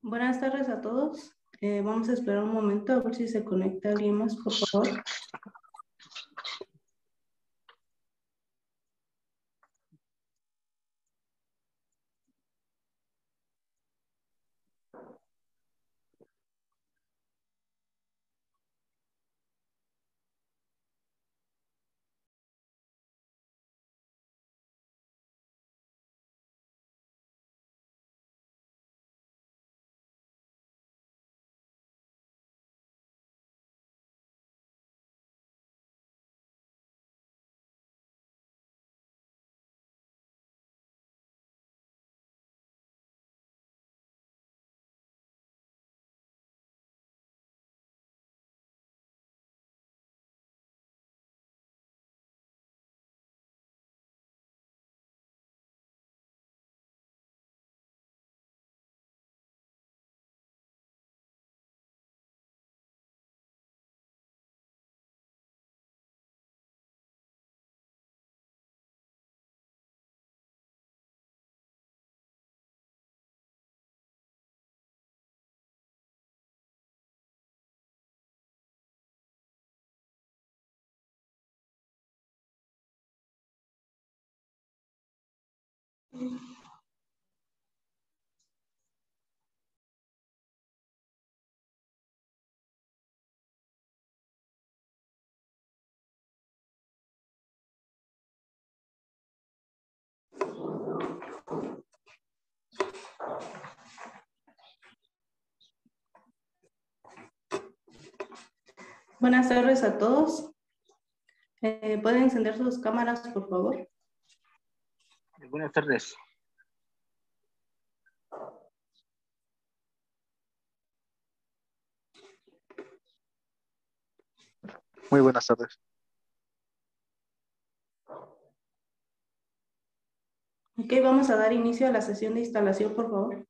Buenas tardes a todos. Vamos a esperar un momento a ver si se conecta alguien más, por favor. Buenas tardes a todos. ¿Pueden encender sus cámaras, por favor? Buenas tardes. Muy buenas tardes. Ok, vamos a dar inicio a la sesión de instalación, por favor.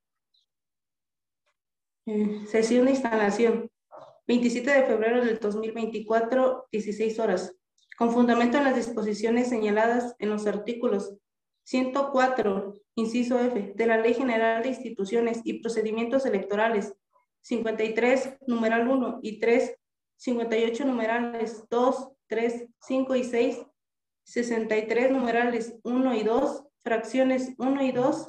Sesión de instalación. 27 de febrero del 2024, 16 horas. Con fundamento en las disposiciones señaladas en los artículos 104, inciso F, de la Ley General de Instituciones y Procedimientos Electorales, 53, numeral 1 y 3, 58, numerales 2, 3, 5 y 6, 63, numerales 1 y 2, fracciones 1 y 2,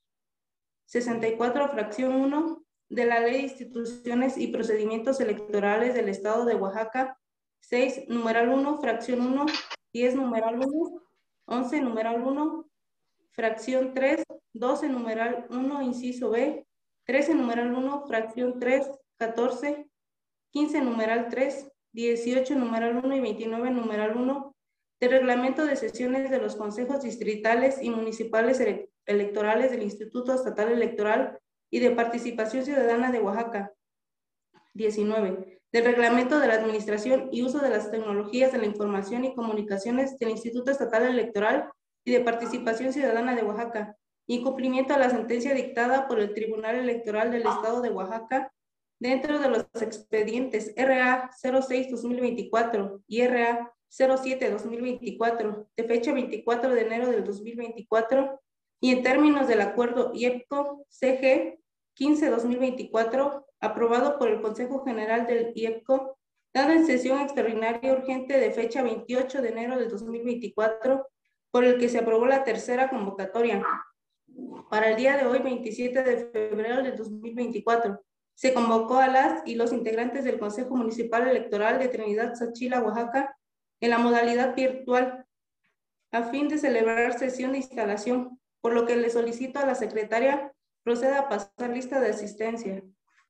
64, fracción 1, de la Ley de Instituciones y Procedimientos Electorales del Estado de Oaxaca, 6, numeral 1, fracción 1, 10, numeral 1, 11, numeral 1, fracción 3, 12, numeral 1, inciso B, 13, numeral 1, fracción 3, 14, 15, numeral 3, 18, numeral 1 y 29, numeral 1, del reglamento de sesiones de los consejos distritales y municipales electorales del Instituto Estatal Electoral y de Participación Ciudadana de Oaxaca. 19. Del reglamento de la administración y uso de las tecnologías de la información y comunicaciones del Instituto Estatal Electoral y de Participación Ciudadana de Oaxaca, y cumplimiento a la sentencia dictada por el Tribunal Electoral del Estado de Oaxaca dentro de los expedientes RA 06-2024 y RA 07-2024 de fecha 24 de enero del 2024 y en términos del acuerdo IEPCO-CG 15-2024 aprobado por el Consejo General del IEPCO, dado en sesión extraordinaria urgente de fecha 28 de enero del 2024, por el que se aprobó la tercera convocatoria. Para el día de hoy, 27 de febrero del 2024, se convocó a las y los integrantes del Consejo Municipal Electoral de Trinidad Sachila, Oaxaca, en la modalidad virtual, a fin de celebrar sesión de instalación, por lo que le solicito a la secretaria proceda a pasar lista de asistencia.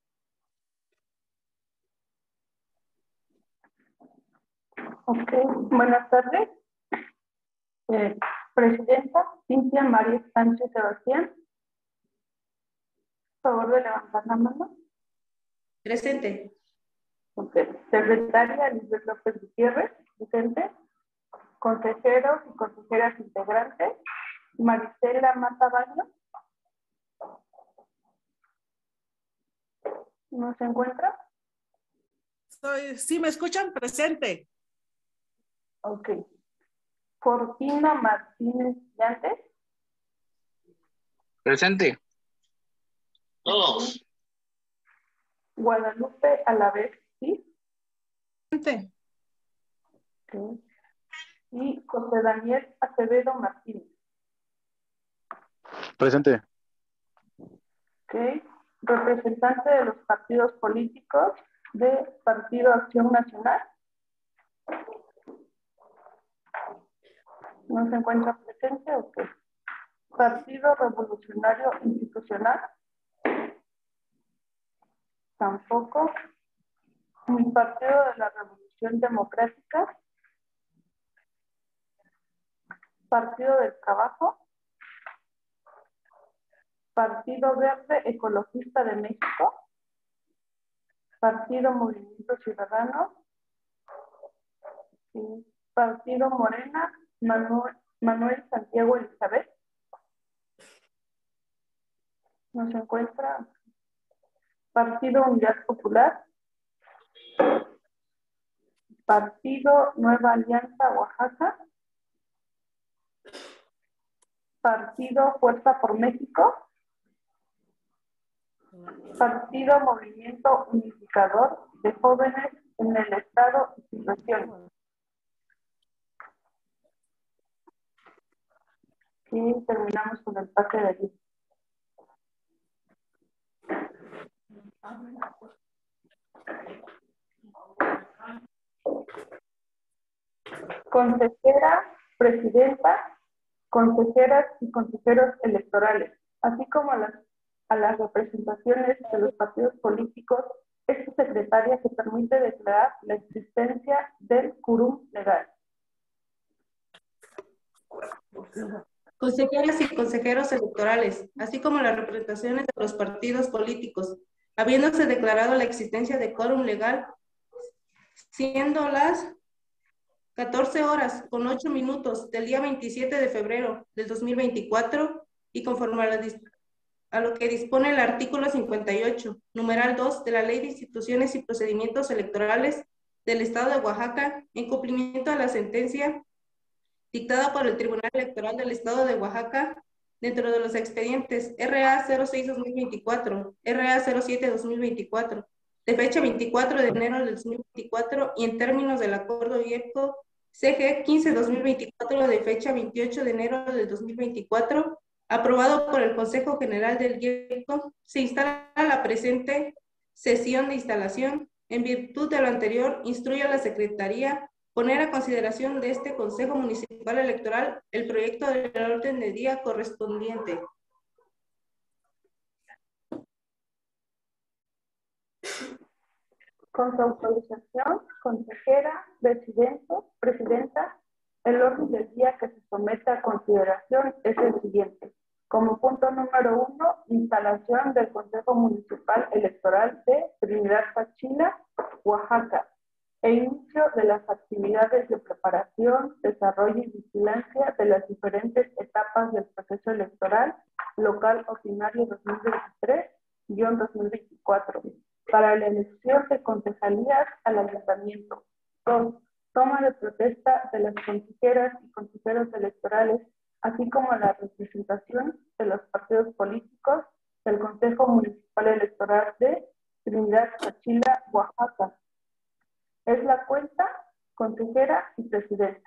Ok, buenas tardes. Presidenta Cintia María Sánchez Sebastián. Por favor de levantar la mano. Presente. Ok. Secretaria Lisbeth López Gutiérrez, presente. Consejeros y consejeras integrantes. Marisela Mata Baño. ¿No se encuentra? ¿Sí me escuchan? Presente. Ok. Cortina Martínez Yantes. Presente. Todos. Guadalupe Alavés, ¿sí? Presente. Ok. Y José Daniel Acevedo Martínez. Presente. Ok. Representante de los partidos políticos de Partido Acción Nacional. ¿No se encuentra presente? Ok. Partido Revolucionario Institucional. Tampoco. Partido de la Revolución Democrática. Partido del Trabajo. Partido Verde Ecologista de México. Partido Movimiento Ciudadano. Y Partido Morena, Manuel Santiago Elizabeth. No se encuentra. Partido Unidad Popular. Partido Nueva Alianza Oaxaca. Partido Fuerza por México. Partido Movimiento Unificador de Jóvenes en el Estado y sus regiones. Y terminamos con el pase de allí. Consejera, presidenta, consejeras y consejeros electorales, así como a las representaciones de los partidos políticos, es su secretaria que permite declarar la existencia del quórum legal. Consejeras y consejeros electorales, así como las representaciones de los partidos políticos, habiéndose declarado la existencia de quórum legal, siendo las 14 horas con 8 minutos del día 27 de febrero del 2024 y conforme a lo que dispone el artículo 58, numeral 2 de la Ley de Instituciones y Procedimientos Electorales del Estado de Oaxaca, en cumplimiento a la sentencia dictada por el Tribunal Electoral del Estado de Oaxaca, dentro de los expedientes RA 06-2024, RA 07-2024, de fecha 24 de enero del 2024 y en términos del Acuerdo IEPCO CG 15-2024 de fecha 28 de enero del 2024, aprobado por el Consejo General del IEPCO, se instala la presente sesión de instalación. En virtud de lo anterior, instruye a la Secretaría poner a consideración de este Consejo Municipal Electoral el proyecto del orden del día correspondiente. Con su autorización, consejera, presidenta, el orden del día que se somete a consideración es el siguiente. Como punto número 1, instalación del Consejo Municipal Electoral de Trinidad Pachila, Oaxaca, e inicio de las actividades de preparación, desarrollo y vigilancia de las diferentes etapas del proceso electoral local ordinario 2023-2024 para la elección de concejalías al ayuntamiento. 2. Toma de protesta de las consejeras y consejeros electorales, así como la representación de los partidos políticos del Consejo Municipal Electoral de Trinidad Pachila, Oaxaca. Es la cuenta, consejera y presidenta.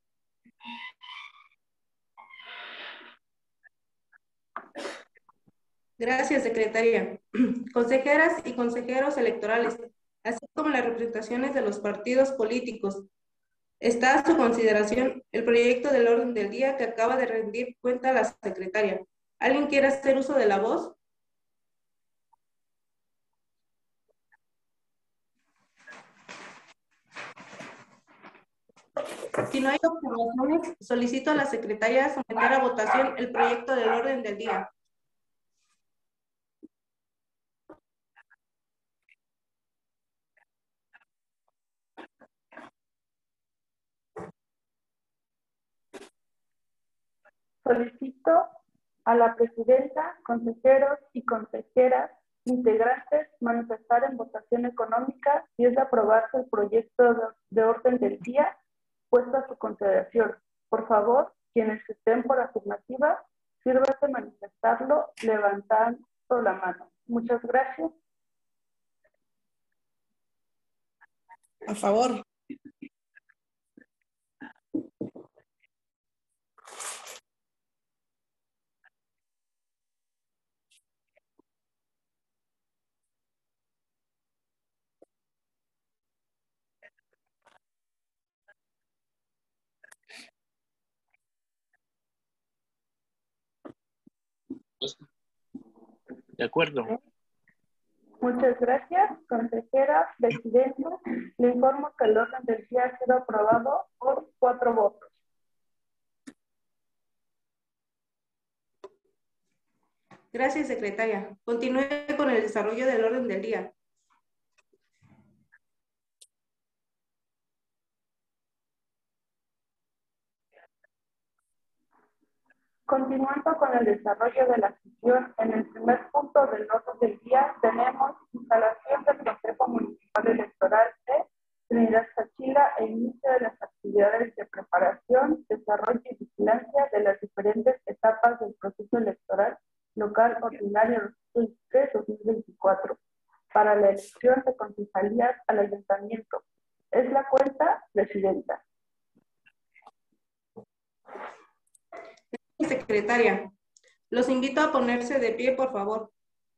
Gracias, secretaria. Consejeras y consejeros electorales, así como las representaciones de los partidos políticos. Está a su consideración el proyecto del orden del día que acaba de rendir cuenta a la secretaria. ¿Alguien quiere hacer uso de la voz? Si no hay observaciones, solicito a la secretaria someter a votación el proyecto del orden del día. Solicito a la presidenta, consejeros y consejeras integrantes manifestar en votación económica si es de aprobarse el proyecto de orden del día puesto a su consideración. Por favor, quienes estén por afirmativa, sírvase manifestarlo levantando la mano. Muchas gracias. A favor. De acuerdo. Muchas gracias, consejera, presidente. Le informo que el orden del día ha sido aprobado por 4 votos. Gracias, secretaria. Continúe con el desarrollo del orden del día. Continuando con el desarrollo de la sesión, en el primer punto del orden del día tenemos instalación del Consejo Municipal Electoral de Trinidad Sachila e inicio de las actividades de preparación, desarrollo y vigilancia de las diferentes etapas del proceso electoral local ordinario 2023-2024 para la elección de concejalías al ayuntamiento. Es la cuenta, presidenta. Secretaria, los invito a ponerse de pie, por favor.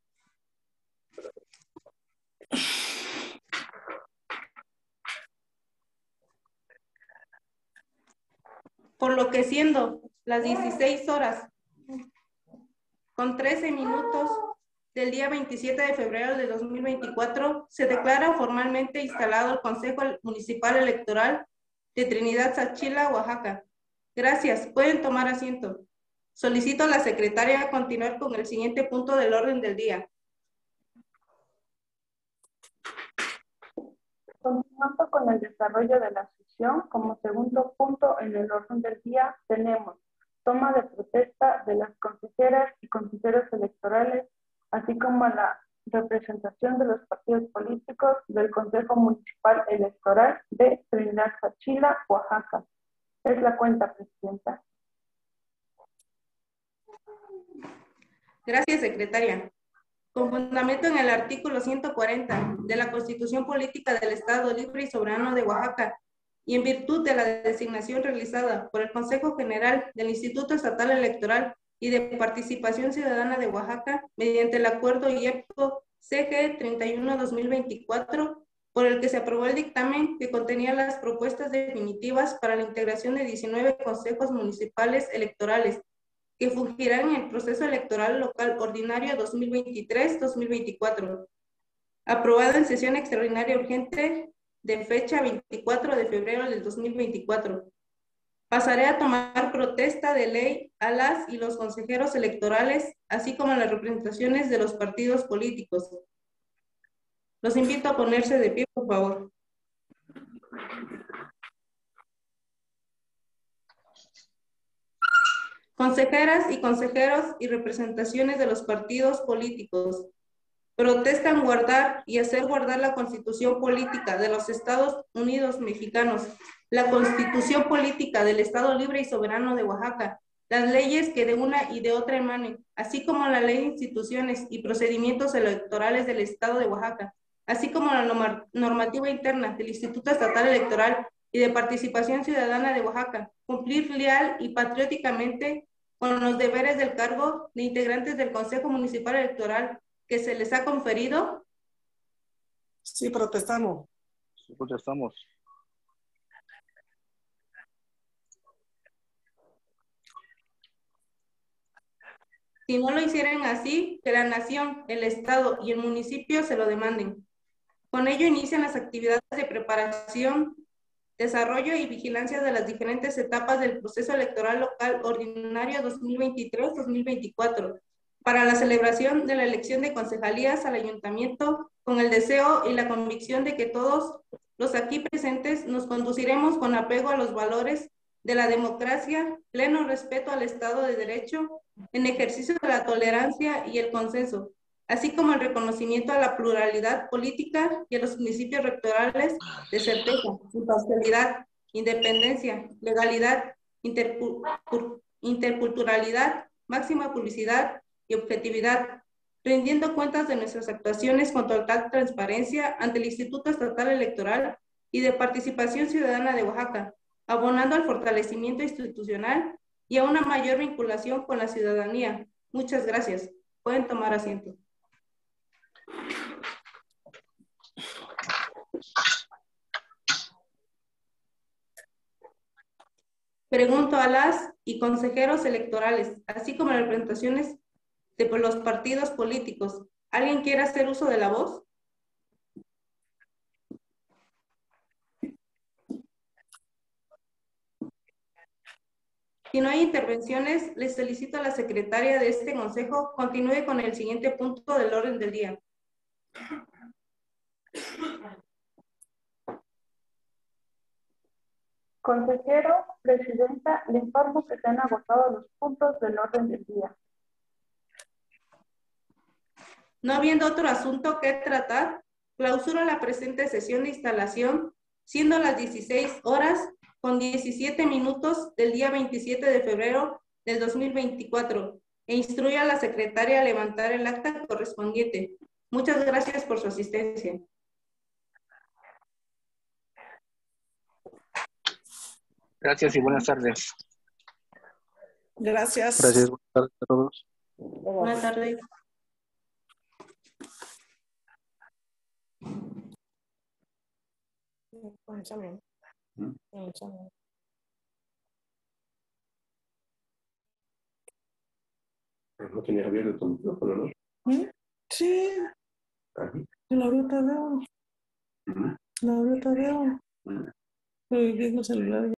Por lo que siendo las 16 horas con 13 minutos del día 27 de febrero de 2024, se declara formalmente instalado el Consejo Municipal Electoral de Trinidad Sachila, Oaxaca. Gracias. Pueden tomar asiento. Solicito a la secretaria continuar con el siguiente punto del orden del día. Continuando con el desarrollo de la sesión, como segundo punto en el orden del día tenemos toma de protesta de las consejeras y consejeros electorales, así como la representación de los partidos políticos del Consejo Municipal Electoral de Trinidad Sachila, Oaxaca. Es la cuenta, presidenta. Gracias, secretaria. Con fundamento en el artículo 140 de la Constitución Política del Estado Libre y Soberano de Oaxaca y en virtud de la designación realizada por el Consejo General del Instituto Estatal Electoral y de Participación Ciudadana de Oaxaca mediante el acuerdo IEPCO CG 31-2024, por el que se aprobó el dictamen que contenía las propuestas definitivas para la integración de 19 consejos municipales electorales que fungirán en el proceso electoral local ordinario 2023-2024, aprobado en sesión extraordinaria urgente de fecha 24 de febrero del 2024. Pasaré a tomar protesta de ley a las y los consejeros electorales, así como a las representaciones de los partidos políticos. Los invito a ponerse de pie, por favor. Consejeras y consejeros y representaciones de los partidos políticos protestan guardar y hacer guardar la Constitución Política de los Estados Unidos Mexicanos, la Constitución Política del Estado Libre y Soberano de Oaxaca, las leyes que de una y de otra emanen, así como la Ley de Instituciones y Procedimientos Electorales del Estado de Oaxaca, así como la normativa interna del Instituto Estatal Electoral y de Participación Ciudadana de Oaxaca, cumplir leal y patrióticamente con los deberes del cargo de integrantes del Consejo Municipal Electoral que se les ha conferido. Sí, protestamos. Sí, protestamos. Si no lo hicieran así, que la nación, el Estado y el municipio se lo demanden. Con ello inician las actividades de preparación, desarrollo y vigilancia de las diferentes etapas del proceso electoral local ordinario 2023-2024 para la celebración de la elección de concejalías al ayuntamiento, con el deseo y la convicción de que todos los aquí presentes nos conduciremos con apego a los valores de la democracia, pleno respeto al Estado de Derecho, en ejercicio de la tolerancia y el consenso, así como el reconocimiento a la pluralidad política y a los principios rectorales de certeza, imparcialidad, independencia, legalidad, interculturalidad, máxima publicidad y objetividad, rindiendo cuentas de nuestras actuaciones con total transparencia ante el Instituto Estatal Electoral y de Participación Ciudadana de Oaxaca, abonando al fortalecimiento institucional y a una mayor vinculación con la ciudadanía. Muchas gracias. Pueden tomar asiento. Pregunto a las y consejeros electorales, así como las representaciones de los partidos políticos. ¿Alguien quiere hacer uso de la voz? Si no hay intervenciones, les solicito a la secretaria de este consejo continúe con el siguiente punto del orden del día. Consejero, presidenta, le informo que se han agotado los puntos del orden del día. No habiendo otro asunto que tratar, clausuro la presente sesión de instalación, siendo las 16 horas con 17 minutos del día 27 de febrero del 2024, e instruyo a la secretaria a levantar el acta correspondiente. Muchas gracias por su asistencia. Gracias y buenas tardes. Gracias. Gracias, buenas tardes a todos. Buenas tardes. No tenías abierto tu micrófono, ¿no? Sí, Aquí. la ahorita veo. La ahorita veo. El mismo celular